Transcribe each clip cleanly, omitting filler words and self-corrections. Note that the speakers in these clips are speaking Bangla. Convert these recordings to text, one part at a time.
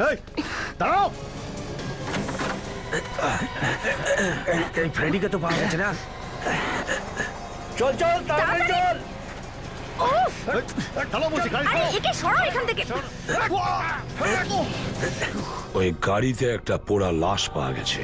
এই দাঁড়াও। এই ফ্রেডিকে তো পাওয়া গেছে না। চল চল তাড়াতাড়ি চল। একে সরাও এখান থেকে। ওই গাড়িতে একটা পোড়া লাশ পাওয়া গেছে।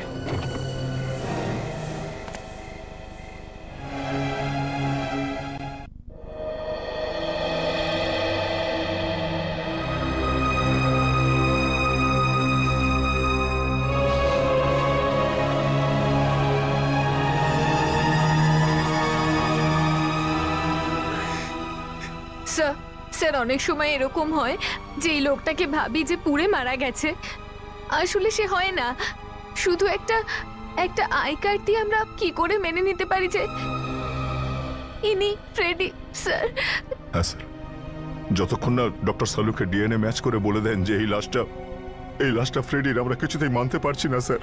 স্যার অনেক সময় এরকম হয় যে এই লোকটাকে ভাবি যে পুড়ে মারা গেছে, আসলে সে হয় না। শুধু একটা আই কার্ড দিয়ে আমরা কি করে মেনে নিতে পারি যে ইনি ফ্রেডি স্যার? হ্যাঁ স্যার, যতক্ষণ না ডক্টর সালুকে ডিএনএ ম্যাচ করে বলে দেন যে এই লাশটা ফ্রেডির, আমরা কিছুতেই মানতে পারছি না স্যার।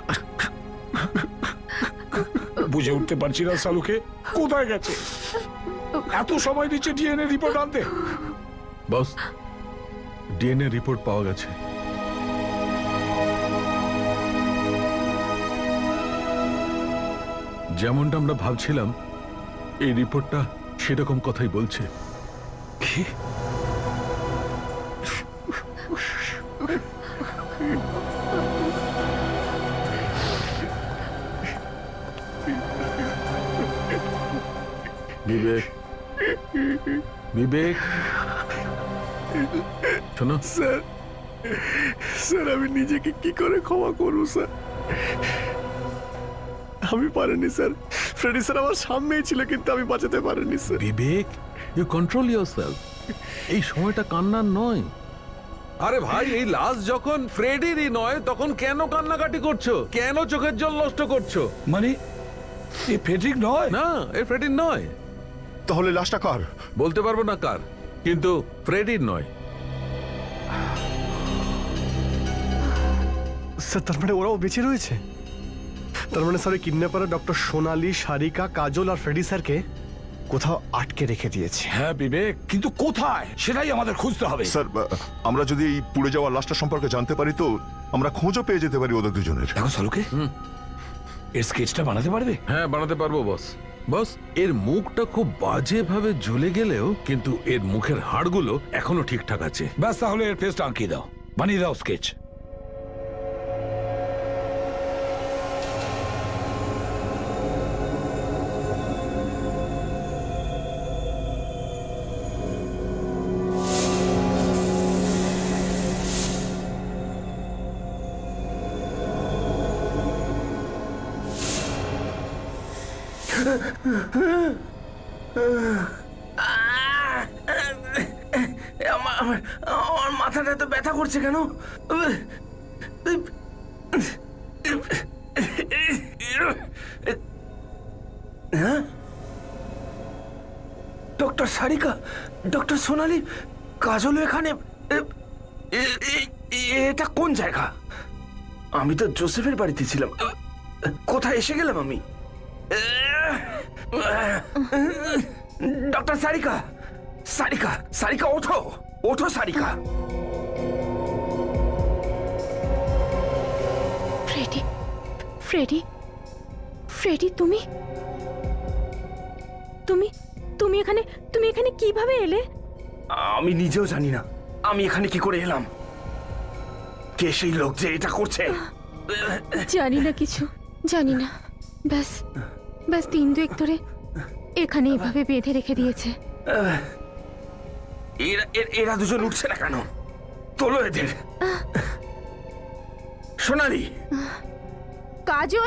বুঝে উঠতে পারছি না সালুকে কোথায় গেছে। এত সময় দিচ্ছে ডিএনএ রিপোর্ট আনতে। বস, ডিএনএ রিপোর্ট পাওয়া গেছে। যেমনটা আমরা ভাবছিলাম এই রিপোর্টটা সেরকম কথাই বলছে। কি? বিবেক, বিবেক শোনো। স্যার আমি নিজেকে কি করে ক্ষমা করব স্যার? আমি পারিনি স্যার। ফ্রেডি স্যার আমার সামনেই ছিল কিন্তু আমি বাঁচাতে পারিনি sir. Vivek, you control yourself. এই সময়টা কান্নার নয়। আরে ভাই, এই লাশ যখন ফ্রেডিরই নয় তখন কেন কান্নাকাটি করছো? কেন চোখের জল নষ্ট করছো? মানে এ ফ্রেডরিক নয়? না, এ ফ্রেডির নয়। তাহলে লাশটা কার? বলতে পারবো না কার, কিন্তু ফ্রেডির নয়। স্যার তার মানে ওরাও বেঁচে রয়েছে? তার মানে স্যার কিডন্যাপাররা ডক্টর সোনালী, সারিকা, কাজল আর ফ্রেডি স্যারকে কোথাও আটকে রেখে দিয়েছে। হ্যাঁ বিবেক, কিন্তু কোথায় সেটাই আমাদের খুঁজতে হবে। স্যার আমরা যদি এই পুড়ে যাওয়া লাশটা সম্পর্কে জানতে পারি তো আমরা খোঁজও পেয়ে যেতে পারি ওদের দুজনের। দেখো সালুকে, এর স্কেচটা বানাতে পারবে? হ্যাঁ বানাতে পারবো বস। বস, এর মুখটা খুব বাজেভাবে জ্বলে গেলেও কিন্তু এর মুখের হাড়গুলো এখনো ঠিকঠাক আছে। ব্যাস, তাহলে এর ফেসটা আঁকিয়ে দাও, বানিয়ে দাও স্কেচ। আমার মাথাটা এত ব্যথা করছে কেন? হ্যাঁ, ডক্টর সারিকা, ডক্টর সোনালী, কাজল এখানে। এটা কোন জায়গা? আমি তো জোসেফের বাড়িতে ছিলাম। কোথায় এসে গেলাম আমি? ডক্টর সারিকা, সারিকা, সারিকা ওঠো, ওঠো সারিকা। ফ্রেডি, ফ্রেডি, ফ্রেডি, তুমি তুমি তুমি এখানে তুমি এখানে কিভাবে এলে? আমি নিজেও জানি না আমি এখানে কি করে এলাম। কে সেই লোক যে এটা করছে? জানি না কিছু, জানি না। ব্যাস ব্যাস 3-2 ধরে এখানে এভাবে বেঁধে রেখে দিয়েছে। এরা দুজন উঠছে না কেন? তোলো এদের। সোনালী, কাজল,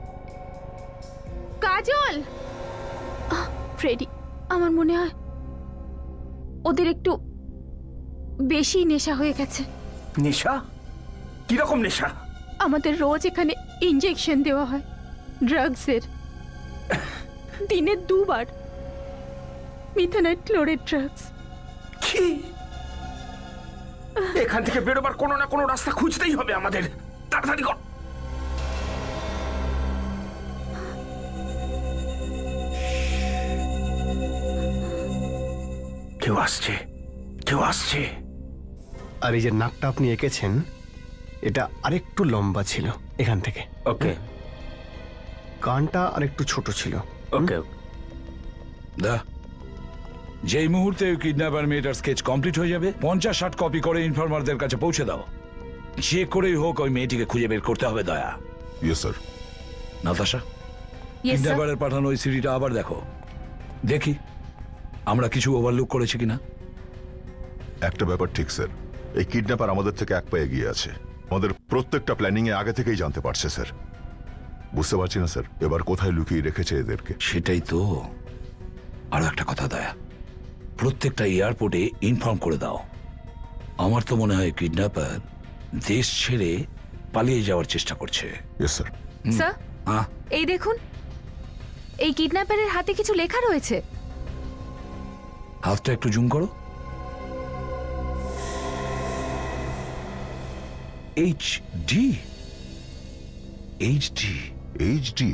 কাজল। ফ্রেডি, আমার মনে হয় ওদের একটু বেশি নেশা হয়ে গেছে। নেশা? কিরকম নেশা? আমাদের রোজ এখানে ইনজেকশন দেওয়া হয় ড্রাগসের, দিনে 2 বার মিথানাইল ক্লোরাইড ড্রাগস। কি? এখান থেকে বেরোবার কোনো না কোনো রাস্তা খুঁজতেই হবে আমাদের। তাড়াতাড়ি কর। কেউ আসছে, কেউ আসছে। আর এই যে নাকটা আপনি এঁকেছেন এটা আরেকটু লম্বা ছিল এখান থেকে, ওকে কানটা আরেকটু ছোট ছিল। ওকে দা, যেই মুহূর্তে ওই কিডন্যাপার মেয়েটার স্কেচ কমপ্লিট হয়ে যাবে 50-60 কপি করে ইনফর্মারদের কাছে পৌঁছে দাও। যে করেই হোক ওই মেয়েটিকে খুঁজে বের করতে হবে Daya. Yes sir. Natasha, Yes, sir. কিডন্যাপারের পাঠানো ওই সিডিটা আবার দেখো, দেখি আমরা কিছু ওভারলুক করেছি কিনা। একটা ব্যাপার ঠিক স্যার, এই কিডন্যাপার আমাদের থেকে এক পায়ে এগিয়ে আছে। আমাদের প্রত্যেকটা প্ল্যানিং এ আগে থেকেই জানতে পারছে স্যার। বুঝতে পারছি না স্যার এবার কোথায় লুকিয়ে রেখেছে এদেরকে। সেটাই তো। আরো একটা কথা দয়া, প্রত্যেকটা এয়ারপোর্টে ইনফর্ম করে দাও। আমার তো মনে হয় কিডন্যাপার দেশ ছেড়ে পালিয়ে যাওয়ার চেষ্টা করছে। Yes sir. স্যার, হ্যাঁ, এই দেখুন, এই কিডন্যাপারের হাতে কিছু লেখা রয়েছে। হাতটা একটু জুম করো। HD এইচডি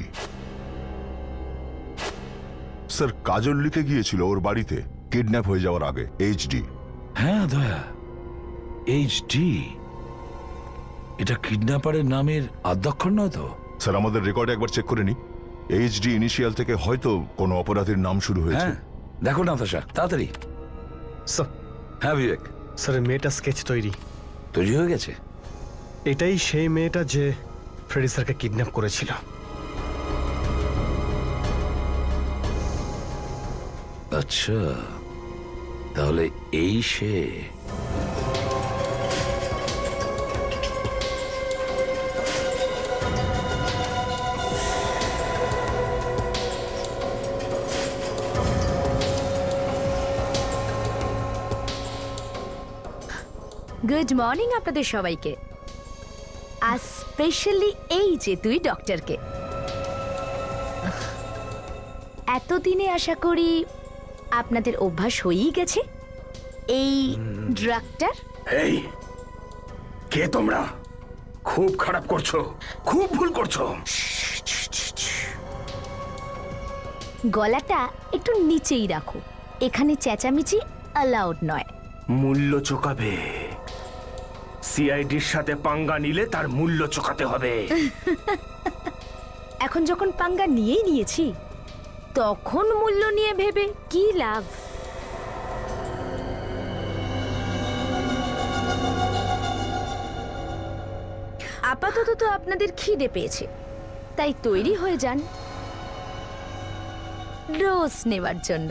স্যার, কাজল লিখে গিয়েছিল ওর বাড়িতে কিডন্যাপ হয়ে যাওয়ার আগে। এইচডি। হ্যাঁ দয়া, HD। এটা কিডন্যাপারের নামের আদ্যাক্ষর নয় তো? স্যার আমাদের রেকর্ডে একবার চেক করে নি। এইচডি ইনিশিয়াল থেকে হয়তো কোনো অপরাধীর নাম শুরু হয়েছে। হ্যাঁ, দেখো নাতাশা তাড়াতাড়ি। স্যার, হ্যাঁ বিবেক, স্যার মেয়েটা স্কেচ তৈরি। তৈরি হয়ে গেছে? এটাই সেই মেয়েটা যে ফ্রেডি স্যারকে কিডন্যাপ করেছিল। আচ্ছা, তাহলে এই সে। গুড মর্নিং আপনাদের সবাইকে, আর স্পেশালি এই যে তুই ডক্টরকে। এতদিনে আশা করি আপনাদের অভ্যাস হয়েই গেছে এই ড্রাগটার। এই কে তোমরা? খুব খারাপ করছো, খুব ভুল করছো। গলাটা একটু নিচেই রাখো, এখানে চেঁচামেচি অ্যালাউড নয়। মূল্য চোকাবে। সিআইডির সাথে পাঙ্গা নিলে তার মূল্য চোকাতে হবে। এখন যখন পাঙ্গা নিয়েই নিয়েছি, তখন মূল্য নিয়ে ভেবে কি লাভ? আপাতত তো আপনাদের খিদে পেয়েছে, তাই তৈরি হয়ে যান ডোজ নেবার জন্য।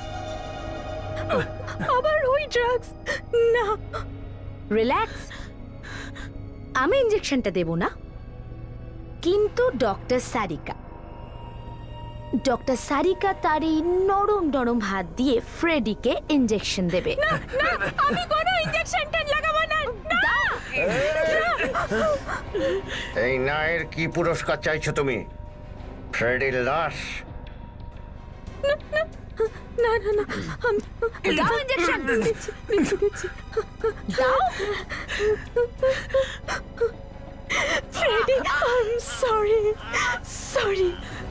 আবার ওই ড্রাগস না। রিল্যাক্স, আমি ইঞ্জেকশনটা দেব না, কিন্তু ডক্টর সারিকা তার এই নরম নরম হাত দিয়ে ফ্রেডিকে ইঞ্জেকশন দেবে। আমি কোনো ইঞ্জেকশনটা লাগাবো না। এই নায়ের কি পুরস্কার চাইছো তুমি? ফ্রেডির লাশ? না না না, দাও ইঞ্জেকশন, দাও। Freddy, I am sorry.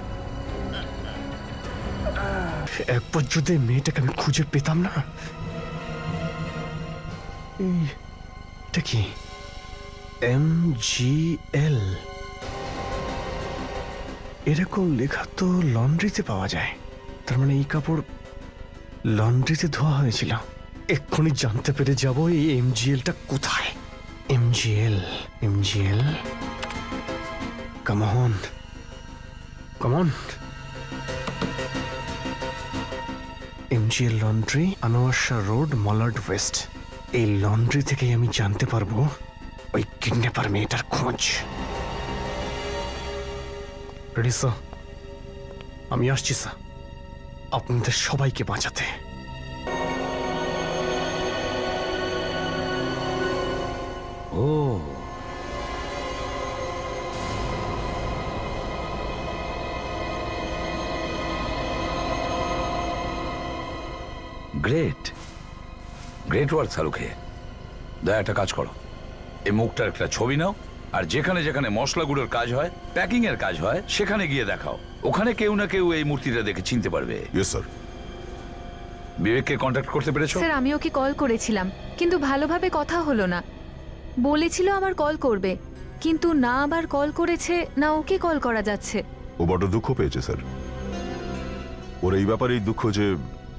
একবার যদি মেয়েটাকে আমি খুঁজে পেতাম না। এটা কি? MGL এরকম লেখা তো লন্ড্রিতে পাওয়া যায়। তার মানে এই কাপড় লন্ড্রিতে ধোয়া হয়েছিল। এক্ষুনি জানতে পেরে যাব এই MGLটা কোথায়। MGL come on MGL laundry, Anwar Shah road, Malad west. এই লন্ড্রি থেকেই আমি জানতে পারবো ওই কিডন্যাপার মেয়েটার খোঁজ। Ready sir? আমি আসছি স্যার আপনাদের সবাইকে বাঁচাতে। ও, গ্রেট ওয়ার্ক সালুকে। দয়া একটা কাজ করো, এই মুখটার একটা ছবি নাও, আর যেখানে যেখানে মশলা গুঁড়োর কাজ হয়, প্যাকিং এর কাজ হয়, সেখানে গিয়ে দেখাও। ওখানে কেউ না কেউ এই মূর্তিটা দেখে চিনতে পারবে। Yes sir. বিবেককে কন্ট্যাক্ট করতে পেরেছো? স্যার, আমি ওকে কল করেছিলাম, কিন্তু ভালোভাবে কথা হলো না। বলেছিল আবার কল করবে, কিন্তু না আবার কল করেছে না ওকে কল করা যাচ্ছে। ও বড় দুঃখ পেয়েছে স্যার। ওর এই ব্যাপারেই দুঃখ যে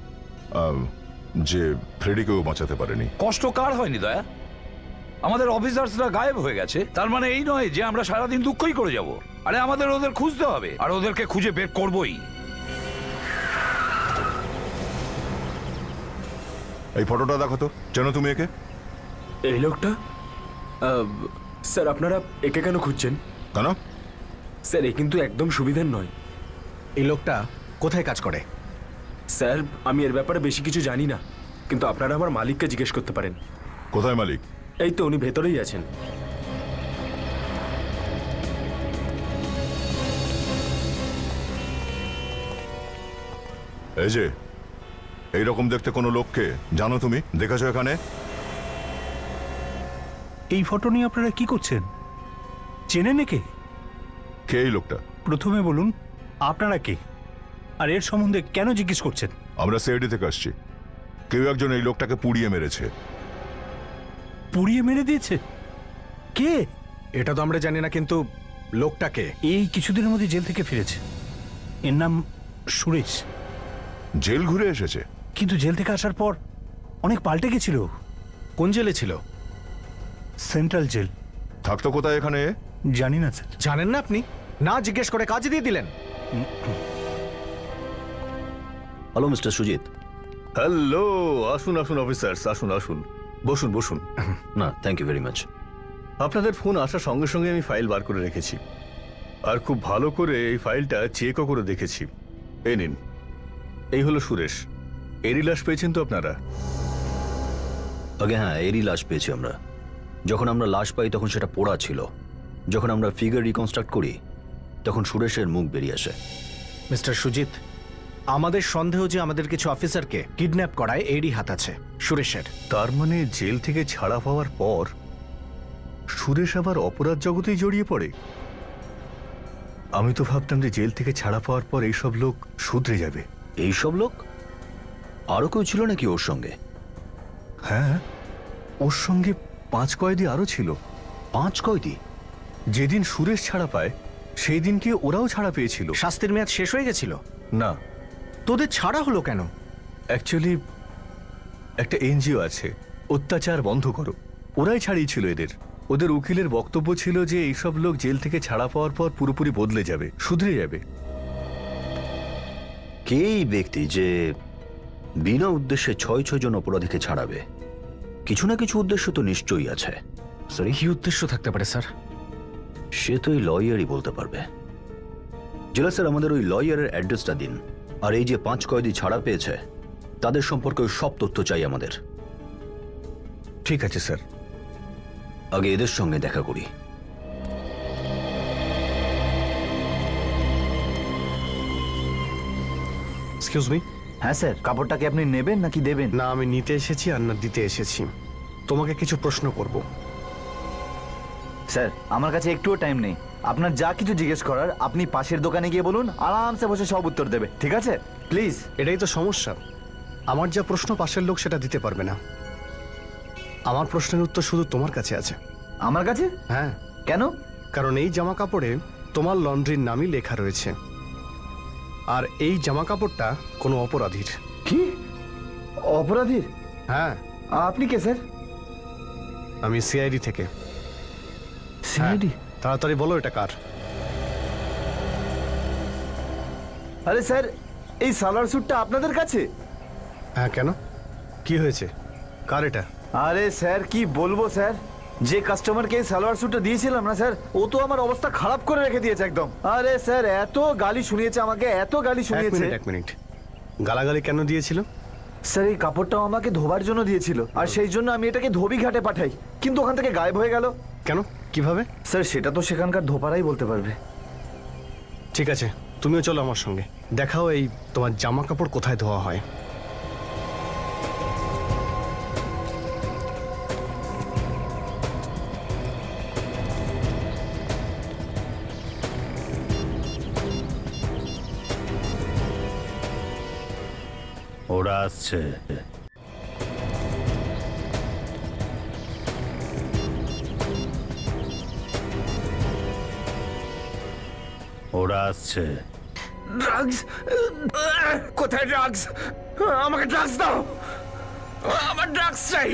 যে ফ্রেডিকেও বাঁচাতে পারেনি। কষ্ট কার হয়নি দয়া? আমাদের অফিসার্সরা গায়েব হয়ে গেছে, তার মানে এই নয় যে আমরা সারাদিন দুঃখই করে যাব। আরে আমাদের ওদের খুঁজতে হবে, আর ওদেরকে খুঁজে বের করবই। এই ফটোটা দেখো তো, চেনো তুমি একে? এই লোকটা? স্যার আপনারা একে কেন খুঁজছেন? কেন? স্যার এ কিন্তু একদম সুবিধার নয়। এই লোকটা কোথায় কাজ করে? স্যার আমি এর ব্যাপারে বেশি কিছু জানি না, কিন্তু আপনারা আমার মালিককে জিজ্ঞেস করতে পারেন। কোথায় মালিক? এই তো উনি ভেতরেই আছেন। এই যে এইরকম দেখতে কোনো লোককে জানো তুমি? দেখেছো এখানে? এই ফটো নিয়ে আপনারা কি করছেন? চেনেন একে? কে এই লোকটা? প্রথমে বলুন আপনারা কে, আর এর সম্বন্ধে কেন জিজ্ঞেস করছেন? আমরা সিআইডি থেকে আসছি। কেউ একজন এই লোকটাকে পুড়িয়ে মেরেছে। পুড়িয়ে মেরে দিয়েছে? কে? এটা তো আমরা জানি না, কিন্তু লোকটাকে এই কিছুদিনের মধ্যে জেল থেকে ফিরেছে। এর নাম সুরেশ। জেল ঘুরে এসেছে? কিন্তু জেল থেকে আসার পর অনেক পাল্টে গেছিল। কোন জেলে ছিল? Central jail. থাকতো কোথায় এখানে? জানি না স্যার। জানেন না আপনি? না জিজ্ঞেস করে কাজ দিয়ে দিলেন। Hello mister Sujit. হ্যালো, আসুন আসুন অফিসার্স, আসুন আসুন, বসুন বসুন। না থ্যাংক ইউ ভেরি মাচ। আপনাদের ফোন আসার সঙ্গে সঙ্গে আমি ফাইল বার করে রেখেছি, আর খুব ভালো করে এই ফাইলটা চেকও করে দেখেছি। এই নিন, এই হলো সুরেশ। এরই লাশ পেয়েছেন তো আপনারা? আগে হ্যাঁ, এরই লাশ পেয়েছি আমরা। যখন আমরা লাশ পাই তখন সেটা পোড়া ছিল। যখন আমরা ফিগার রিকনস্ট্রাক্ট করি তখন সুরেশের মুখ বেরিয়ে আসে। মিস্টার সুজিত, আমাদের সন্দেহ যে আমাদের কিছু অফিসারকে কিডন্যাপ করায় এরই হাত আছে, সুরেশের। তার মানে জেল থেকে ছাড়া পাওয়ার পর সুরেশ আবার অপরাধ জগতেই জড়িয়ে পড়ে? আমি তো ভাবতাম যে জেল থেকে ছাড়া পাওয়ার পর এইসব লোক শুধরে যাবে। এইসব লোক? আরো কেউ ছিল নাকি ওর সঙ্গে? হ্যাঁ, ওর সঙ্গে 5 কয়েদি আরো ছিল। 5 কয়েদি? যেদিন সুরেশ ছাড়া পায় সেই দিনকে ওরাও ছাড়া পেয়েছিল। শাস্তির মেয়াদ শেষ হয়ে গেছিল? না। তোদের ছাড়া হলো কেন? অ্যাকচুয়ালি একটা এনজিও আছে, অত্যাচার বন্ধ করো, ওরাই ছাড়িয়েছিল এদের। ওদের উকিলের বক্তব্য ছিল যে এইসব লোক জেল থেকে ছাড়া পাওয়ার পর পুরোপুরি বদলে যাবে, শুধরে যাবে। কে এই ব্যক্তি যে বিনা উদ্দেশ্যে 6 জন অপরাধীকে ছাড়াবে? কিছু না কিছু উদ্দেশ্য তো নিশ্চয়ই আছে। সরি, কি উদ্দেশ্য থাকতে পারে স্যার? সে তো ওই লয়ারই বলতে পারবে। জেলা স্যার, আমাদের ওই লয়ারের অ্যাড্রেসটা দিন। আর এই যে 5 কয়েদি ছাড়া পেয়েছে তাদের সম্পর্কে সব তথ্য চাই আমাদের। ঠিক আছে স্যার। আগে এদের সঙ্গে দেখা করি। Excuse me. হ্যাঁ স্যার, কাপড়টা কি আপনি নেবেন নাকি দেবেন? না, আমি নিতে এসেছি আর না দিতে এসেছি। তোমাকে কিছু প্রশ্ন করব। স্যার আমার কাছে একটুও টাইম নেই। আপনার যা কিছু জিজ্ঞেস করার আপনি পাশের দোকানে গিয়ে বলুন, আরামসে বসে সব উত্তর দেবে। ঠিক আছে প্লিজ? এটাই তো সমস্যা, আমার যা প্রশ্ন পাশের লোক সেটা দিতে পারবে না। আমার প্রশ্নের উত্তর শুধু তোমার কাছে আছে। আমার কাছে? হ্যাঁ। কেন? কারণ এই জামা কাপড়ে তোমার লন্ড্রির নামই লেখা রয়েছে, আর এই জামা কাপড়টা কোনো অপরাধীর। কি? অপরাধীর? হ্যাঁ। আপনি কে স্যার? আমি সিআইডি থেকে। সিআইডি? তাড়াতাড়ি বলো এটা কার? আরে স্যার, এই সালোয়ার স্যুটটা আপনাদের কাছে? হ্যাঁ, কেন? কি হয়েছে? কার এটা? আরে স্যার কি বলবো স্যার, যে কাস্টমারকে এই সালোয়ার স্যুটটা দিয়েছিলাম না স্যার, ও তো আমার অবস্থা খারাপ করে রেখে দিয়েছে একদম। আরে স্যার এত গালি শুনিয়েছে আমাকে, এত গালি শুনিয়েছে। এক মিনিট, গালাগালি কেন দিয়েছিল? স্যার এই কাপড়টাও আমাকে ধোবার জন্য দিয়েছিল, আর সেই জন্য আমি এটাকে ধোবি ঘাটে পাঠাই, কিন্তু ওখান থেকে গায়েব হয়ে গেল। কেন? কিভাবে? স্যার সেটা তো সেখানকার ধোপারাই বলতে পারবে। ঠিক আছে, তুমিও চলো আমার সঙ্গে, দেখাও এই তোমার জামা কাপড় কোথায় ধোয়া হয়। ওরা আসছে। ওরা আসছে। ড্রাগস? কোথায় ড্রাগস? আমাকে ড্রাগস দাও, আমার ড্রাগস চাই।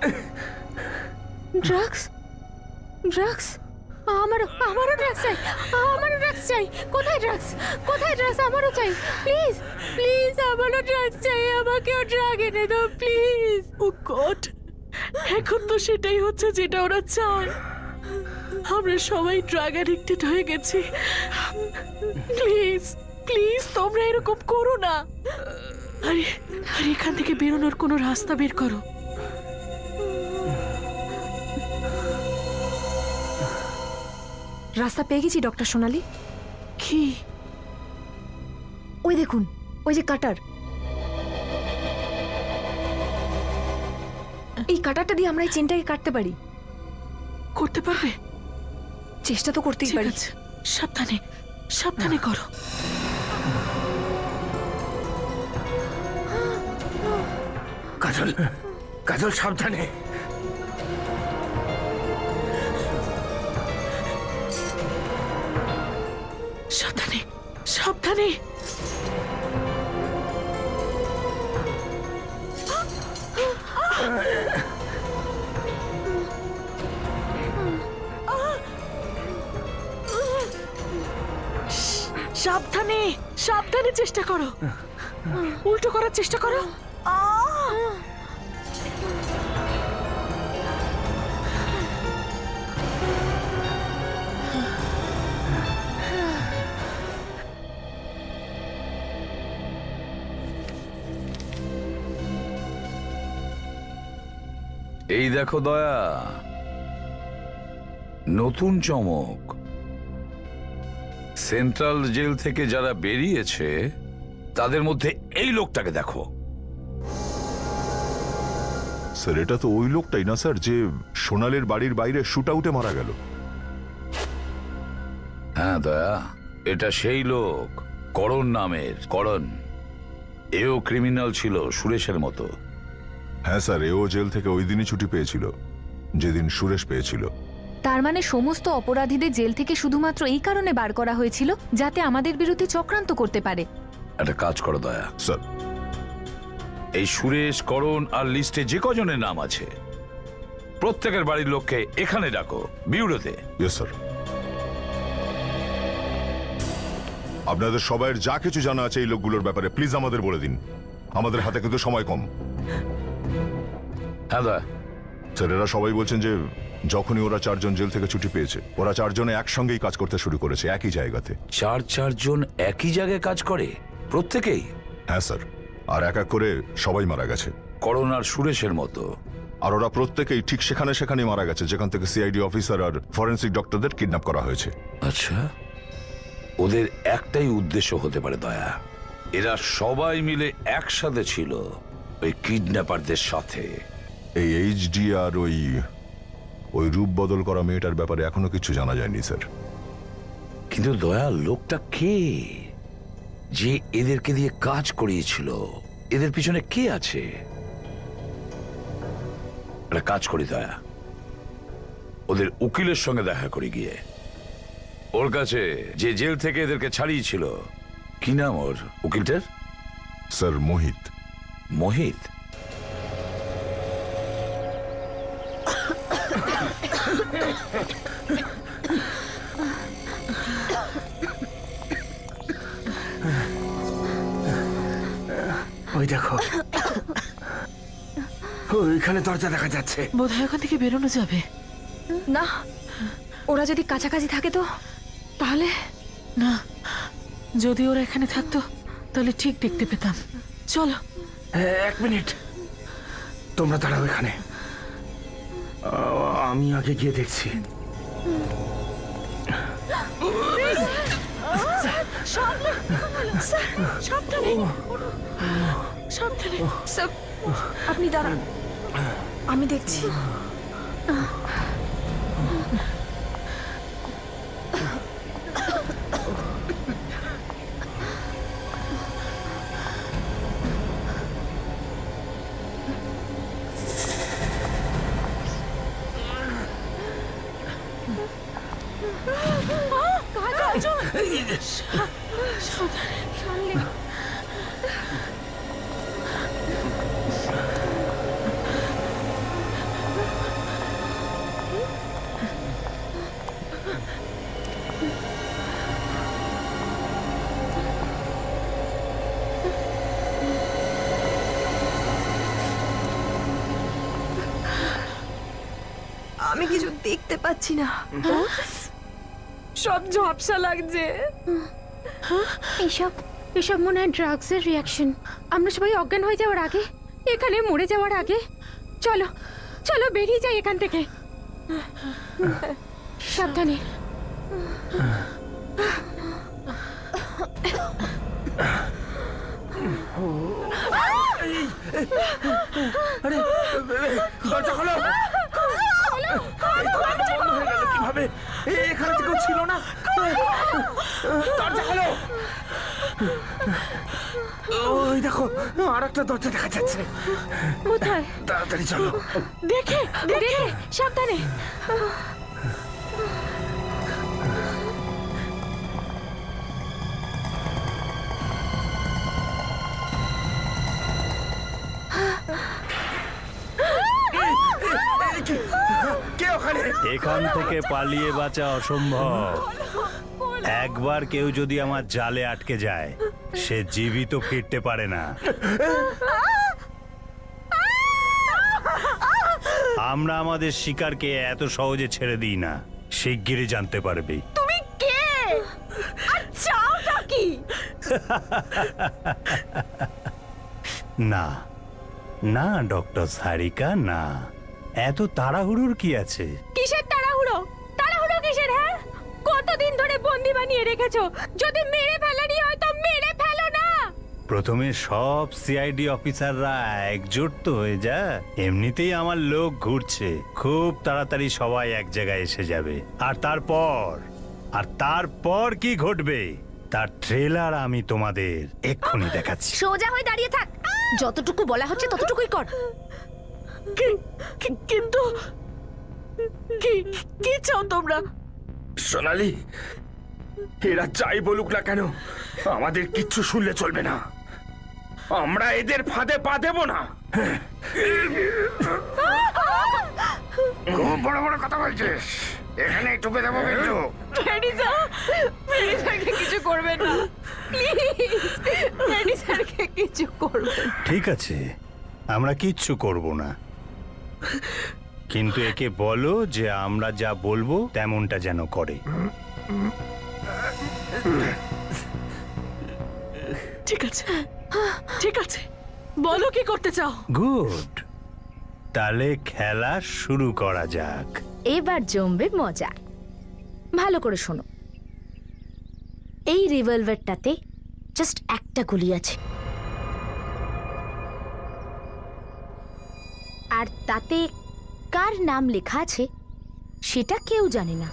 ড্রাগস? ড্রাগস? আমারও ড্রাগস চাই, আমারও ড্রাগস চাই। কোথায় ড্রাগস? কোথায় ড্রাগস? আমারও চাই, প্লিজ প্লিজ, আমারও ড্রাগস চাই, আমাকেও ড্রাগ এনে দাও প্লিজ। ও গড, এখন তো সেটাই হচ্ছে যেটা ওরা চায়। আমরা সবাই ড্রাগ অ্যাডিক্টেড হয়ে গেছি। প্লিজ প্লিজ তোমরা এরকম করো না। আরে আরে এখান থেকে বেরোনোর কোনো রাস্তা বের করো। রাস্তা পেয়ে গেছি ডক্টর সোনালি। কি? ওই দেখুন, ওই যে কাটার। এই কাটারটা দিয়ে আমরা এই চেনটাকে কাটতে পারি। করতে পারবে? চেষ্টা তো করতেই পারি। সাবধানে সাবধানে করো। কাজল, কাজল সাবধানে। সাবধানে সাবধানে। সাবধানে সাবধানে চেষ্টা করো, উল্টো করার চেষ্টা করো। এই দেখো দয়া, নতুন চমক। সেন্ট্রাল জেল থেকে যারা বেরিয়েছে তাদের মধ্যে এই লোকটাকে দেখো। স্যার এটা তো ওই লোকটাই না স্যার, যে সোনালের বাড়ির বাইরে শুট আউটে মারা গেল? হ্যাঁ দয়া, এটা সেই লোক, করণ নামের। করণ এও ক্রিমিনাল ছিল সুরেশের মতো। হ্যাঁ স্যার, এও জেল থেকে ওই দিনই ছুটি পেয়েছিল যেদিন সুরেশ পেয়েছিল। তার মানে সমস্ত অপরাধীদের জেল থেকে শুধুমাত্র এই কারণে বার করা হয়েছিল যাতে আমাদের বিরুদ্ধে চক্রান্ত করতে পারে। একটা কাজ করো দয়া, স্যার এই সুরেশ, করণ আর লিস্টে যে কজনের নাম আছে প্রত্যেকের বাড়ির লোককে এখানে ডাকো, বিউরোতে। Yes sir. আপনাদের সবাইয়ের যা কিছু জানা আছে এই লোকগুলোর ব্যাপারে প্লিজ আমাদের বলে দিন, আমাদের হাতে কিন্তু সময় কম। হ্যাঁ দয়া। স্যার এরা সবাই বলছেন যে যখনই ওরা চারজন জেল থেকে ছুটি পেয়েছে ওরা চারজনে একসঙ্গেই কাজ করতে শুরু করেছে, একই জায়গাতে। চারজন একই জায়গায় কাজ করে প্রত্যেকেই? হ্যাঁ স্যার, আর এক এক করে সবাই মারা গেছে। করণ আর সুরেশের মতো। আর ওরা প্রত্যেকেই ঠিক সেখানে মারা গেছে যেখান থেকে সিআইডি অফিসার আর ফরেন্সিক ডক্টরদের কিডন্যাপ করা হয়েছে। আচ্ছা, ওদের একটাই উদ্দেশ্য হতে পারে দয়া, এরা সবাই মিলে একসাথে ছিল ওই কিডন্যাপারদের সাথে। এই এইচডি আর ওই রূপ বদল করা মেয়েটার ব্যাপারে এখনো কিছু জানা যায়নি স্যার। কিন্তু দয়া, লোকটা কে যে এদেরকে দিয়ে কাজ করিয়েছিল? এদের পিছনে কে আছে? একটা কাজ করি দয়া, ওদের উকিলের সঙ্গে দেখা করি গিয়ে। ওর কাছে যে জেল থেকে এদেরকে ছাড়িয়েছিল, কি নাম ওর উকিলটার? স্যার মোহিত। মোহিত? ওই দেখো, ওইখানে দরজা দেখা যাচ্ছে। বোধহয় ওখান থেকে বেরোনো যাবে না। ওরা যদি কাছাকাছি থাকে তো? তাহলে না, যদি ওরা এখানে থাকতো তাহলে ঠিক দেখতে পেতাম। চলো। এক মিনিট, তোমরা দাঁড়াও এখানে, আমি আগে গিয়ে দেখছি। আপনি দাঁড়ান, আমি দেখছি। কাজল আমি কিছু দেখতে পাচ্ছি না, সব ঝাপসা লাগছে। এসব এসব মনে হয় ড্রাগসের রিয়াকশন। আমরা সবাই অজ্ঞান হয়ে যাওয়ার আগে, এখানে মরে যাওয়ার আগে চলো চলো বেরিয়ে যাই এখান থেকে। সাবধানে। আরে দরজা খোলো। বন্ধ হয়ে গেল কিভাবে? এখানে তো কেউ ছিল না। দরজা খোলো। ওই দেখো আর একটা দরজা দেখা যাচ্ছে। কোথায়? তাড়াতাড়ি চলো। দেখে দেখে সাবধানে। এখান থেকে পালিয়ে বাঁচা অসম্ভব। একবার কেউ যদি আমার জালে আটকে যায়, সে জীবিত ফিরতে পারে না। আমরা আমাদের শিকারকে এত সহজে ছেড়ে দিই না, শিগগিরই জানতে পারবি। তুমি কে আর চাওটা কি? না না ডক্টর সারিকা, না, এত তাড়াহুড়োর কি আছে? কিসের তাড়াহুড়ো? তাড়াহুড়ো কিসের? হ্যাঁ, কতদিন ধরে বন্দি বানিয়ে রেখেছো? যদি মেরে ফেলারই হয় তো মেরে ফেলো না। প্রথমে সব সিআইডি অফিসাররা একজোট তো হয়ে যা। এমনিতেই আমার লোক ঘুরছে, খুব তাড়াতাড়ি সবাই এক জায়গায় এসে যাবে। আর তারপর কি ঘটবে তার ট্রেলার আমি তোমাদের এক্ষুনি দেখাচ্ছি। সোজা হয়ে দাঁড়িয়ে থাক, যতটুকু বলা হচ্ছে ততটুকুই কর। কিন্তু কি চাও তোমরা? সোনালি, এরা যাই বলুক না কেন আমাদের কিচ্ছু শুনলে চলবে না। আমরা এদের ফাঁদে পা দেব না। খুব বড় বড় কথা বলছিস, এখানে টুকে দেবো কিন্তু। মেডিসারকে কিছু করবে না প্লিজ, মেডিসারকে কিছু করবে। ঠিক আছে, আমরা কিচ্ছু করব না, কিন্তু একে বলো যে আমরা যা বলবো তেমনটা যেন করে। ঠিক আছে ঠিক আছে, বলো কি করতে চাও। গুড, তাহলে খেলা শুরু করা যাক। এবার জমবে মজা। ভালো করে শোনো, এই রিভলভারটাতে জাস্ট একটা গুলি আছে, আর তাতে কার নাম লেখা আছে সেটা কেউ জানে না।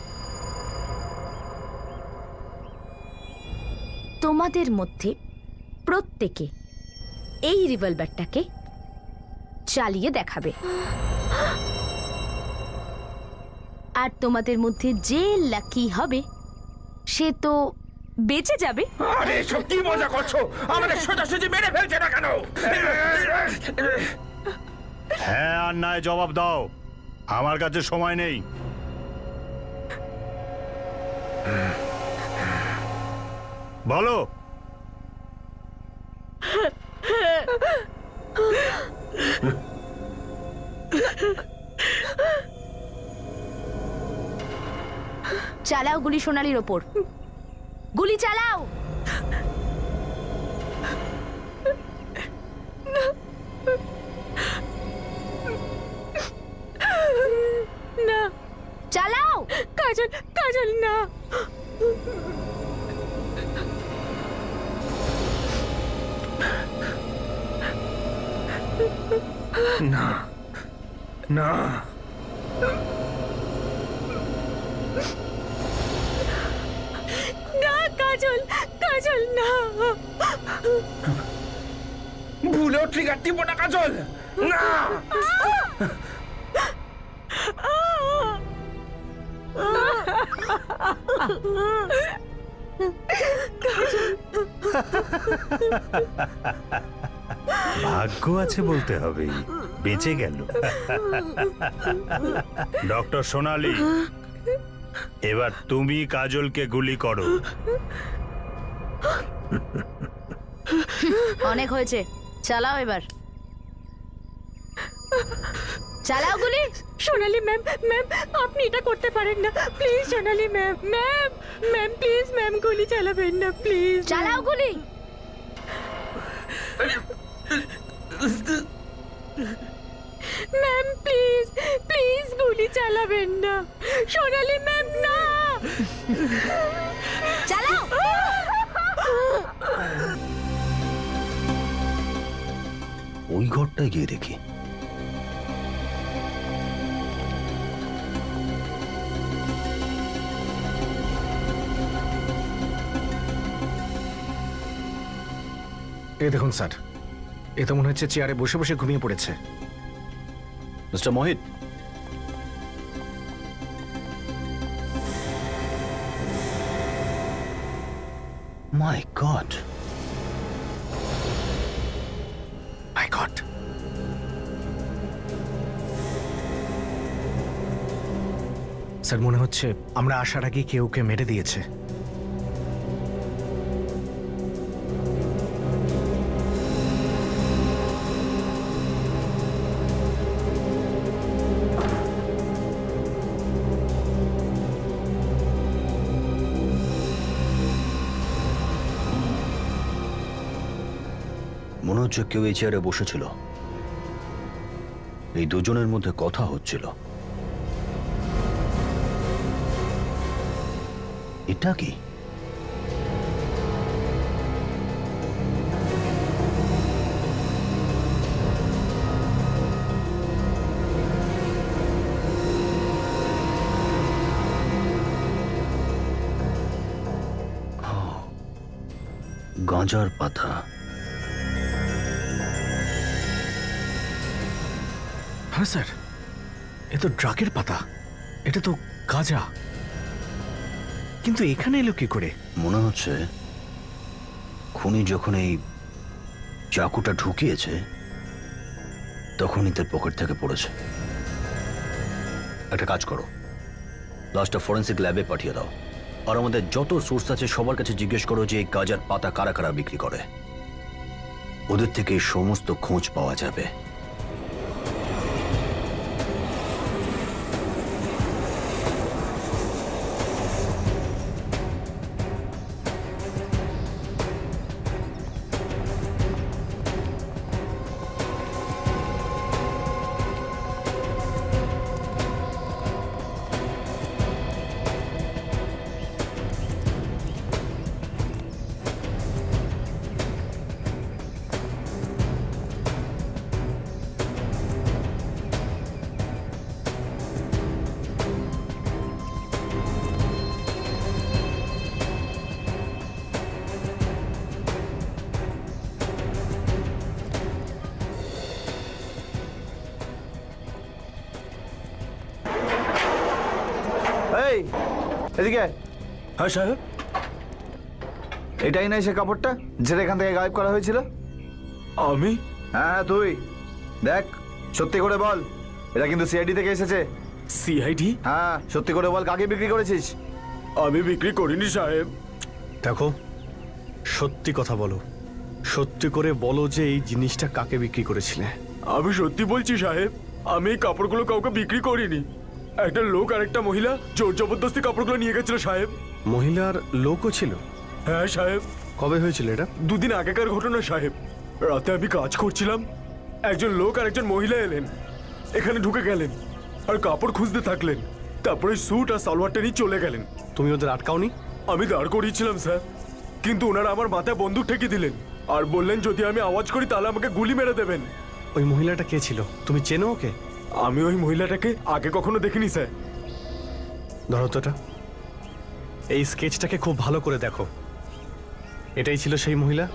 তোমাদের মধ্যে প্রত্যেকে এই রিভলভারটাকে চালিয়ে দেখাবে, আর তোমাদের মধ্যে যে লাকি হবে সে তো বেঁচে যাবে। আরে সব কি মজা করছো? আমাদের সোজাসুজি মেরে ফেলছে না কেন? হ্যাঁ আর নয় জবাব দাও, আমার কাছে সময় নেই। বলো। চালাও গুলি সোনালির ওপর, গুলি চালাও। না, চালাও। কাজল কাজল না। না না, না কাজল, কাজল না। ভুলেও ট্রিগার টিপো না কাজল, না। ভাগ্য আছে বলতে হবে, বেঁচে গেল। ডক্টর সোনালি, এবার তুমি কাজলকে গুলি করো। অনেক হয়েছে, চালাও এবার। চালাও গুলি। সোনালি ম্যাম, ম্যাম আপনি এটা করতে পারেন না, please Sonali ma'am, ma'am ma'am please ma'am গুলি চালাবেন না, প্লিজ চালাও গুলি। ম্যাম প্লিজ প্লিজ গুলি চালাবেন না, সোনালি ম্যাম না। চালাও। ওই ঘরটায় গিয়ে দেখি। এই দেখুন স্যার, এ তো মনে হচ্ছে চেয়ারে বসে বসে ঘুমিয়ে পড়েছে। Mister Mohit, my God, my God. Sir মনে হচ্ছে আমরা আসার আগে কেউ ওকে মেরে দিয়েছে। মনে হচ্ছে কেউ এই চেয়ারে বসেছিল। এই দুজনের মধ্যে কথা হচ্ছিল। এটা কি? গাঁজার পাতা। হ্যাঁ স্যার, এ তো ড্রাগের পাতা, এটা তো গাঁজা, কিন্তু এখানে এলো কি করে? মনে হচ্ছে খুনি যখন এই চাকুটা ঢুকিয়েছে তখনই তার পকেট থেকে পড়েছে। একটা কাজ করো, লাস্টটা ফরেন্সিক ল্যাবে পাঠিয়ে দাও, আর আমাদের যত সোর্স আছে সবার কাছে জিজ্ঞেস করো যে এই গাঁজার পাতা কারা কারা বিক্রি করে। ওদের থেকে সমস্ত খোঁজ পাওয়া যাবে। এই এদিকে। হ্যাঁ সাহেব। এটাই নাই সে কাপড়টা যেটা এখান থেকে গায়েব করা হয়েছিল? আমি? হ্যাঁ তুই। দেখ, সত্যি করে বল, এটা কিন্তু সিআইডি থেকে এসেছে। সিআইডি? হ্যাঁ, সত্যি করে বল, কাকে বিক্রি করেছিস? আমি বিক্রি করিনি সাহেব। দেখো, সত্যি কথা বলো, সত্যি করে বলো যে এই জিনিসটা কাকে বিক্রি করেছিলে। আমি সত্যি বলছি সাহেব, আমি এই কাপড়গুলো কাউকে বিক্রি করিনি। একটা লোক আর একটা মহিলা জোর জবরদস্তি কাপড়গুলো নিয়ে গেছিল সাহেব। মহিলার লোকও ছিল? হ্যাঁ সাহেব। কবে হয়েছিল এটা? দুদিন আগেকার ঘটনা সাহেব। রাতে আমি কাজ করছিলাম, একজন লোক আর একজন মহিলা এলেন, এখানে ঢুকে গেলেন আর কাপড় খুঁজতে থাকলেন। তারপরে স্যুট আর সালোয়ারটা নিয়ে চলে গেলেন। তুমি ওদের আটকাওনি? আমি দাঁড় করিয়েছিলাম স্যার, কিন্তু ওনারা আমার মাথায় বন্দুক ঠেকিয়ে দিলেন আর বললেন যদি আমি আওয়াজ করি তাহলে আমাকে গুলি মেরে দেবেন। ওই মহিলাটা কে ছিল? তুমি চেনো ওকে? আমি ওই মহিলাটাকে আগে কখনো দেখিনি স্যার। ধরো তো এটা। এই স্কেচটাকে খুব ভালো করে দেখো, এটাই ছিল সেই মহিলা?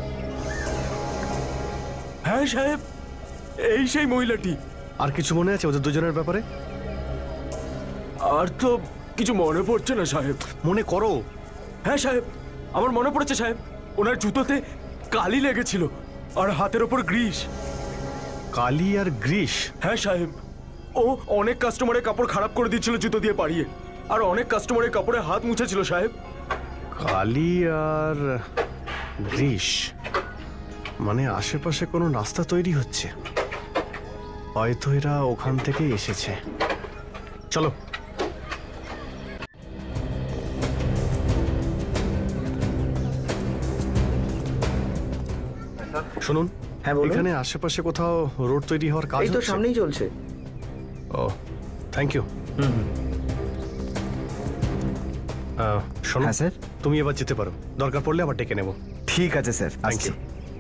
হ্যাঁ সাহেব, এই সেই মহিলাটি। আর কিছু মনে আছে ওদের দুজনের ব্যাপারে? আর তো কিছু মনে পড়ছে না সাহেব। মনে করো। হ্যাঁ সাহেব, আমার মনে পড়েছে সাহেব, ওনার জুতোতে কালি লেগেছিল আর হাতের ওপর গ্রিস। কালি আর গ্রিস? হ্যাঁ সাহেব, ও অনেক কাস্টমারের কাপড় খারাপ করে দিচ্ছিল জুতো দিয়ে পাড়িয়ে, আর অনেক কাস্টমারের কাপড়ে হাত মুছেছিল সাহেব। কালি আর গ্রিস মানে আশেপাশে কোনো রাস্তা তৈরি হচ্ছে, হয়তো এরা ওখান থেকে এসেছে। চলো। শুনুন, হ্যাঁ বলুন। এখানে আশেপাশে কোথাও রোড তৈরি হওয়ার কাজ এই তো হচ্ছে? সামনেই চলছে। ও, থ্যাংক ইউ। শোনো হ্যাঁ স্যার। তুমি এবার যেতে পারো, দরকার পড়লে আবার ডেকে নেব। ঠিক আছে স্যার, থ্যাংক ইউ।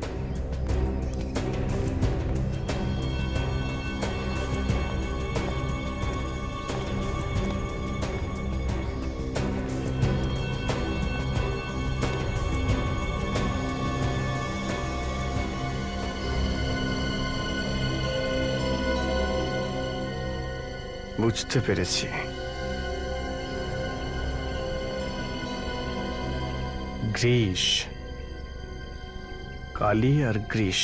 বুঝতে পেরেছি, গ্রীষ, কালি আর গ্রীষ।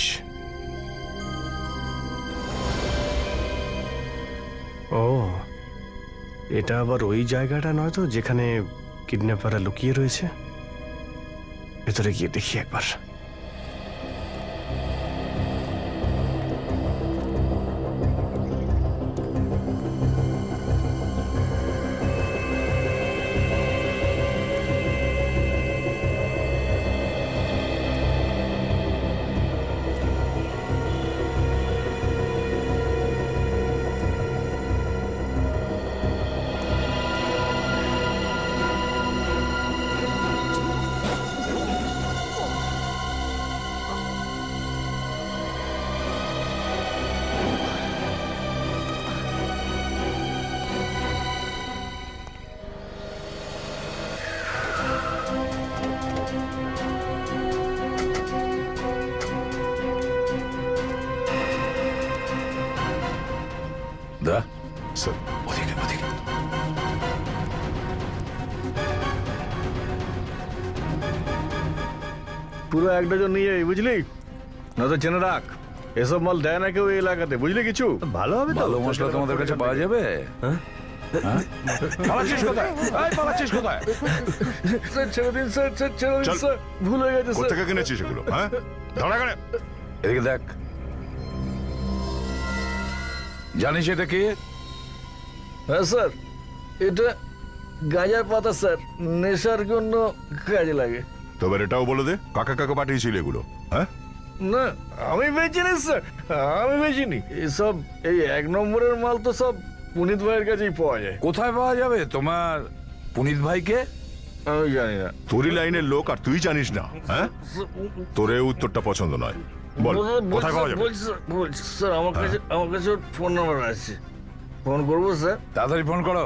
ও, এটা আবার ওই জায়গাটা নয় তো যেখানে কিডন্যাপাররা লুকিয়ে রয়েছে? ভেতরে গিয়ে দেখি একবার। দা স্যার, ওদিকে ওদিকে। পুরো এক ডজন নিয়ে যাবি, বুঝলি? না তো জেনে রাখ, এসব মাল দেয় না কেউ এই এলাকাতে, বুঝলি? কিছু ভালো হবে তো। ভালো মশলা তোমাদের কাছে পাওয়া যাবে? পালাচ্ছিস কোথায়? এই, পালাচ্ছিস কোথায়? স্যার ছেড়ে দিন, স্যার, স্যার ছেড়ে দিন, চল। স্যার, ভুল হয়ে গেছে স্যার। কোথেকে কিনেছিস এগুলো? হ্যাঁ, ধরা করে। এদিকে দেখ, জানিস এটা কি? হ্যাঁ স্যার, এটা গাঁজার পাতা স্যার, নেশার জন্য কাজে লাগে। তবে এটাও বলে দে, কাকা কাকা পাঠিয়েছিল এগুলো? হ্যাঁ, না আমি বেচিনি স্যার, আমি বেচিনি এসব। এই এক নম্বরের মাল তো সব পুনিত ভাইয়ের কাছেই পাওয়া যায়। কোথায় পাওয়া যাবে তোমার পুনিত ভাইকে? আমি জানি না। তোরই লাইনের লোক আর তুই জানিস না? হ্যাঁ, তোর এই উত্তরটা পছন্দ নয়। বল, কোথায় পাওয়া যাবে? বলছি স্যার, আমার কাছে ওর ফোন নাম্বার আছে, ফোন করবো স্যার? তাড়াতাড়ি ফোন করো।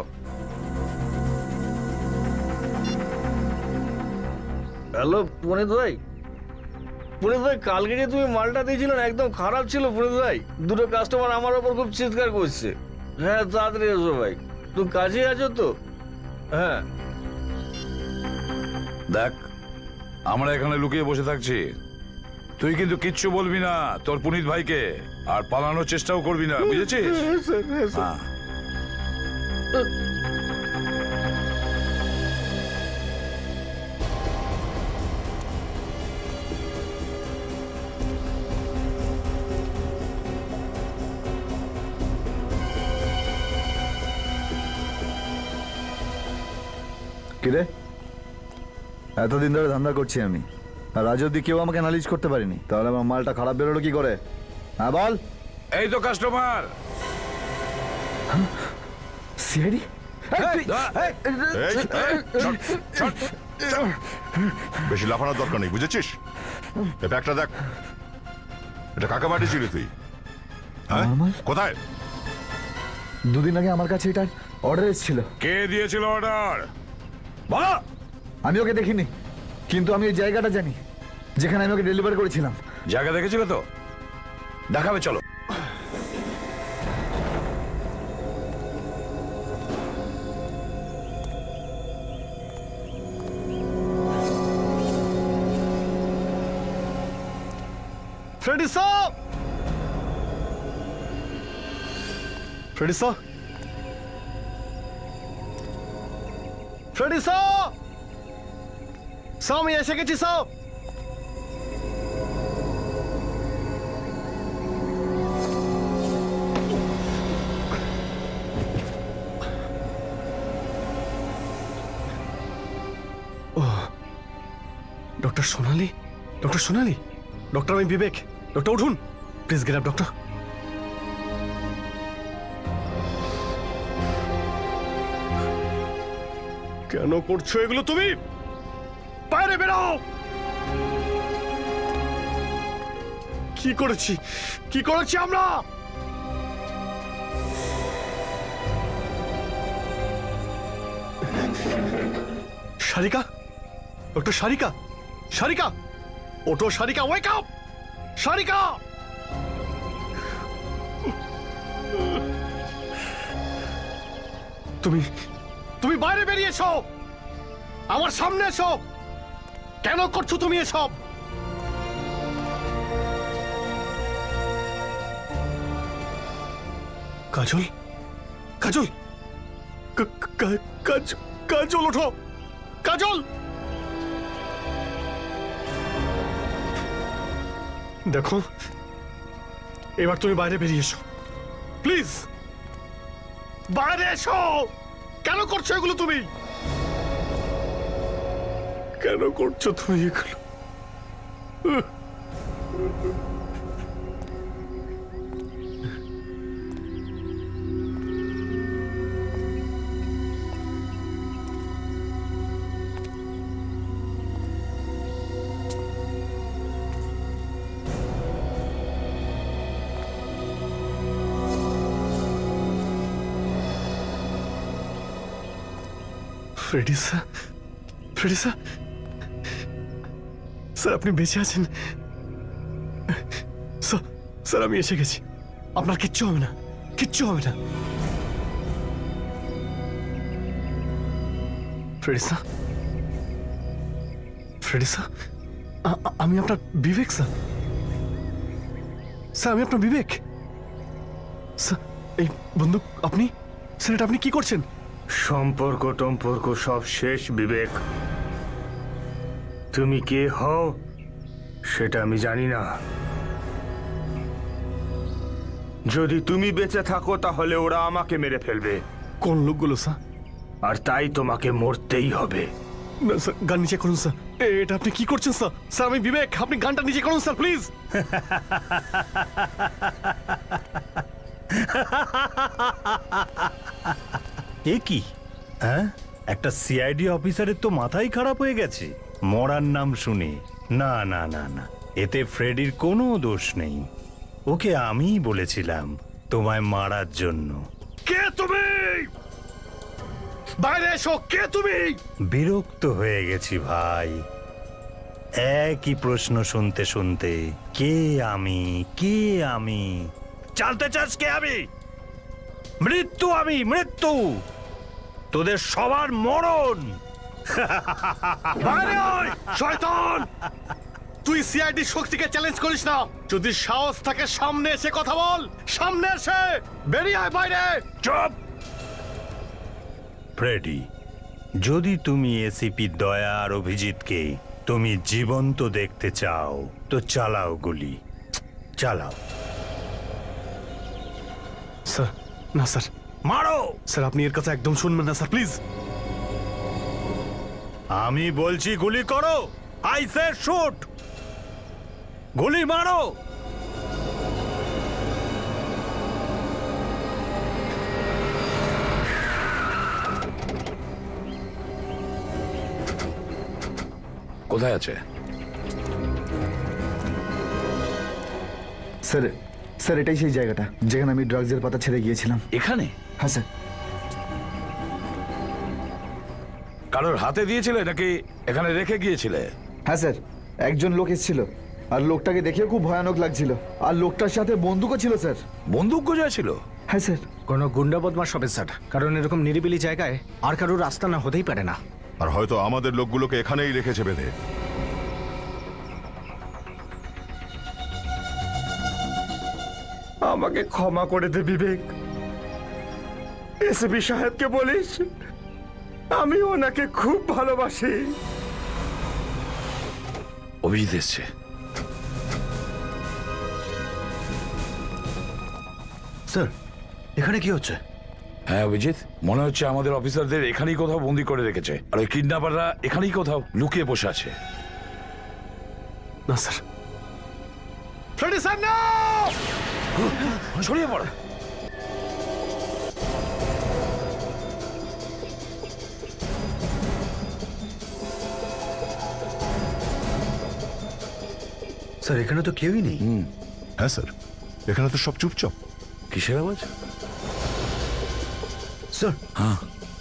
হ্যালো পুনিত ভাই, পুনিত ভাই, কালকে যে তুমি মালটা দিয়েছিলে না, একদম খারাপ ছিল পুনিত ভাই। দুটো কাস্টমার আমার ওপর খুব চিৎকার করছে। হ্যাঁ তাড়াতাড়ি এসো ভাই, তুমি কাছে আছো তো? হ্যাঁ। দেখ, আমরা এখানে লুকিয়ে বসে থাকছি, তুই কিন্তু কিচ্ছু বলবি না তোর পুনিত ভাইকে, আর পালানোর চেষ্টাও করবি না, বুঝেছিস? হ্যাঁ। কিরে, এতদিন ধরে ধান্দা করছি আমি, আর আজ অব্দি কেউ আমাকে নালিশ করতে পারিনি, তাহলে আমার মালটা খারাপ বেরোলো কি করে? হ্যাঁ বল। এই তো কাস্টমার। সিআইডি? বেশি লাফানোর দরকার নেই, বুঝেছিস? এই ব্যাগটা দেখ, এটা কাকে পাঠিয়েছিলি তুই? হ্যাঁ, কোথায়? দুদিন আগে আমার কাছে এটার অর্ডার এসেছিল। কে দিয়েছিল অর্ডার? আমি ওকে দেখিনি, কিন্তু আমি এই জায়গাটা জানি যেখানে আমি ওকে ডেলিভার করেছিলাম। জায়গা দেখেছিল তো? দেখাবে, চলো। Freddy sir, Freddy sir, Freddy sir, sir আমি এসে গেছি sir. Doctor Sonali, doctor Sonali, doctor আমি বিবেক, ডক্টর উঠুন প্লিজ, গেট আপ ডক্টর। কেন করছো এগুলো তুমি? বাইরে বেরাও। কি করেছি, কি করেছি আমরা? সারিকা, ডক্টর সারিকা, সারিকা ওঠো, সারিকা ওয়েক আপ, সারিকা। তুমি তুমি বাইরে বেরিয়ে এসো, আমার সামনে এসো। কেন করছো তুমি এসব? কাজল, কাজল, কাজল ওঠো, কাজল। দেখো এবার তুমি বাইরে বেরিয়ে এসো প্লিজ, বাইরে এসো। কেন করছো এগুলো তুমি? কেন করছো তুমি এগুলো? Freddy sir, Freddy sir, sir আপনি বেঁচে আছেন? স্যার আমি এসে গেছি, আপনার কিচ্ছু হবে না, কিচ্ছু হবে না। ফ্রেডি স্যার, ফ্রেডি স্যার, আমি আপনার বিবেক স্যার, স্যার আমি আপনার বিবেক স্যার। এই বন্দুক আপনি? স্যার এটা আপনি কি করছেন? সম্পর্ক টম্পর্ক সব শেষ বিবেক। তুমি কে হও সেটা আমি জানি না। যদি তুমি বেঁচে থাকো তাহলে ওরা আমাকে মেরে ফেলবে। কোন লোকগুলো স্যার? আর তাই তোমাকে মরতেই হবে। না স্যার, গান নিচে করুন স্যার। এটা আপনি কি করছেন স্যার? স্যার আমি বিবেক, আপনি গানটা নিচে করুন স্যার প্লিজ। এ কি? হ্যাঁ, একটা সিআইডি অফিসারের তো মাথাই খারাপ হয়ে গেছে মরার নাম শুনে। না না না না, এতে ফ্রেডির কোনো দোষ নেই। ওকে আমিই বলেছিলাম তোমায় মারার জন্য। কে তুমি? বাইরে এসো, কে তুমি? বিরক্ত হয়ে গেছি ভাই, একই প্রশ্ন শুনতে শুনতে। কে আমি, কে আমি? জানতে চাস কে আমি? মৃত্যু আমি, মৃত্যু। তোদের সবার মরণ। বাইরে আয় শয়তান! তুই সিআইডি শক্তিকে চ্যালেঞ্জ করিস না। যদি সাহস থাকে সামনে এসে কথা বল, সামনে এসে বেরিয়ে আয় বাইরে। চুপ! ফ্রেডি, যদি তুমি এসিপি দয়া আর অভিজিৎকে তুমি জীবন্ত দেখতে চাও তো চালাও গুলি, চালাও। স্যার না স্যার, মারো। স্যার আপনি এর কথা একদম শুনবেন না স্যার প্লিজ। আমি বলছি গুলি করো। I say shoot. গুলি মারো। কোথায় আছে? স্যার, স্যার এটাই সেই জায়গাটা যেখানে আমি ড্রাগসের পাতা ছেড়ে গিয়েছিলাম। এখানে? হ্যাঁ স্যার। কারোর হাতে দিয়েছিলে নাকি এখানে রেখে গিয়েছিলে? হ্যাঁ স্যার, একজন লোক এসেছিল আর লোকটাকে দেখেও খুব ভয়ানক লাগছিল। আর লোকটার সাথে বন্দুকও ছিল স্যার। বন্দুক গোজা ছিল? হ্যাঁ স্যার। কোনো গুন্ডা বদমাশ হবে স্যার, কারণ এরকম নিরিবিলি জায়গায় আর কারোর রাস্তা না হতেই পারে না। আর হয়তো আমাদের লোকগুলোকে এখানেই রেখেছে বেঁধে। আমাকে ক্ষমা করে দে বিবেক। এসপি সাহেবকে বলিস আমি ওনাকে খুব ভালোবাসি। অভিজিৎ এসছে। স্যার এখানে কি হচ্ছে? হ্যাঁ অভিজিৎ, মনে হচ্ছে আমাদের অফিসারদের এখানেই কোথাও বন্দি করে রেখেছে, আর ওই কিডন্যাপাররা এখানেই কোথাও লুকিয়ে বসে আছে। না স্যার, ফ্রেডি স্যার না, ছড়িয়ে পড়া। স্যার এখানে তো কেউই নেই। হ্যাঁ স্যার, এখানে তো সব চুপচাপ। কিসের আওয়াজ? স্যার হ্যাঁ,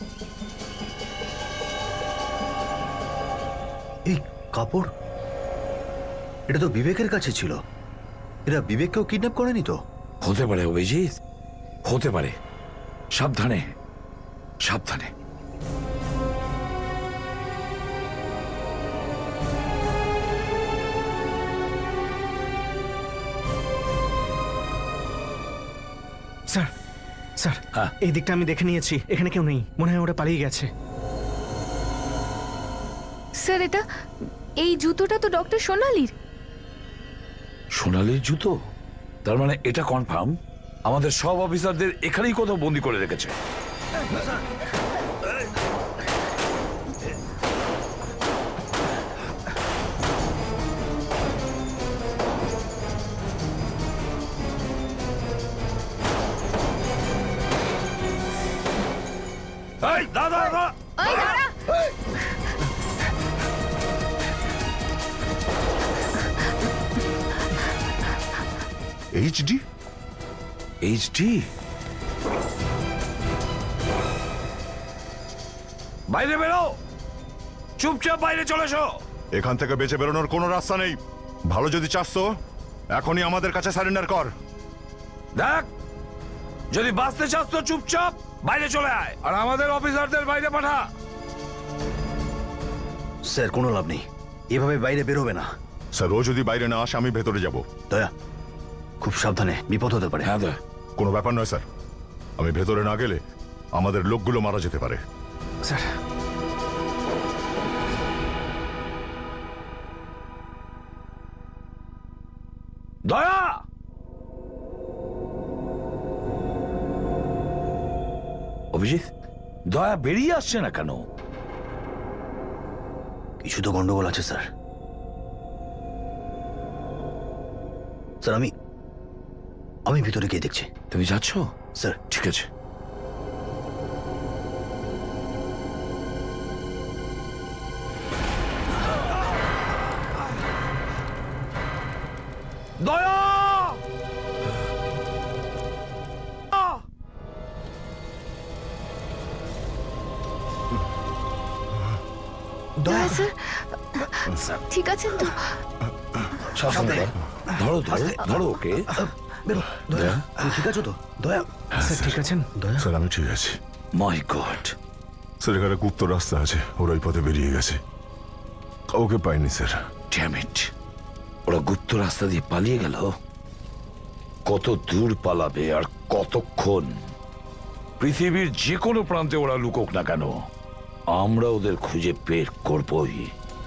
এই কাপড়, এটা তো বিবেকের কাছে ছিল। এরা বিবেককেও কিডন্যাপ করেনি তো? হতে পারে অভিজিৎ, হতে পারে। সাবধানে সাবধানে। স্যার স্যার, এই দিকটা আমি দেখে নিয়েছি, এখানে কেউ নেই, মনে হয় ওরা পালিয়ে গেছে। স্যার এটা, এই জুতোটা তো ডক্টর সোনালির। সোনালির জুতো? তার মানে এটা কনফার্ম আমাদের সব অফিসারদের এখানেই কোথাও বন্দি করে রেখেছে। দাদা এইচডি এইচডি বাইরে বেরো, চুপচাপ বাইরে চলে এসো। এখান থেকে বেঁচে বেরোনোর কোনো রাস্তা নেই। ভালো যদি চাস তো এখনই আমাদের কাছে সারেন্ডার কর। দেখ, যদি বাঁচতে চাস তো চুপচাপ বাইরে চলে আয়, আর আমাদের অফিসারদের বাইরে পাঠা। স্যার কোনো লাভ নেই, এভাবে বাইরে বেরোবে না। স্যার ও যদি বাইরে না আসে আমি ভেতরে যাব। দয়া, খুব সাবধানে, বিপদ হতে পারে। হ্যাঁ দয়া। কোনো ব্যাপার নয় স্যার, আমি ভেতরে না গেলে আমাদের লোকগুলো মারা যেতে পারে। স্যার দয়া, অভিজিৎ, দয়া বেরিয়ে আসছে না কেন? কিছু তো গন্ডগোল আছে স্যার। স্যার আমি ভিতরে গিয়ে দেখছি। তুমি যাচ্ছ? স্যার ঠিক আছে। দয়া, দয়া স্যার, ঠিক আছেন তো? ধরো ধরো ধরো ওকে। দয়া, ঠিক আছে তো? দয়া স্যার ঠিক আছেন? দয়া স্যার আমি ঠিক আছি। মাই গড। স্যার এখানে গুপ্ত রাস্তা আছে, ওরা ওই পথে বেরিয়ে গেছে, কাউকে পাইনি স্যার। ড্যাম ইট, ওরা গুপ্ত রাস্তা দিয়ে পালিয়ে গেল। কত দূর পালাবে আর কতক্ষণ? পৃথিবীর যে কোনো প্রান্তে ওরা লুকোক না কেন, আমরা ওদের খুঁজে বের করবই।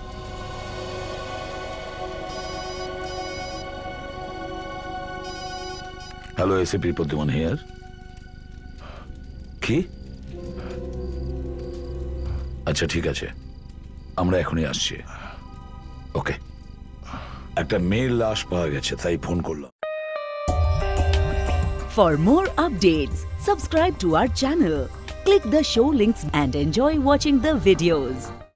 Hello, ACP Pradyuman here. কি? আচ্ছা ঠিক আছে, আমরা এখনই আসছি। ওকে, একটা মেয়ের লাশ পাওয়া গেছে, তাই ফোন করলাম। For more updates, subscribe to our channel, click the show links and enjoy watching the videos.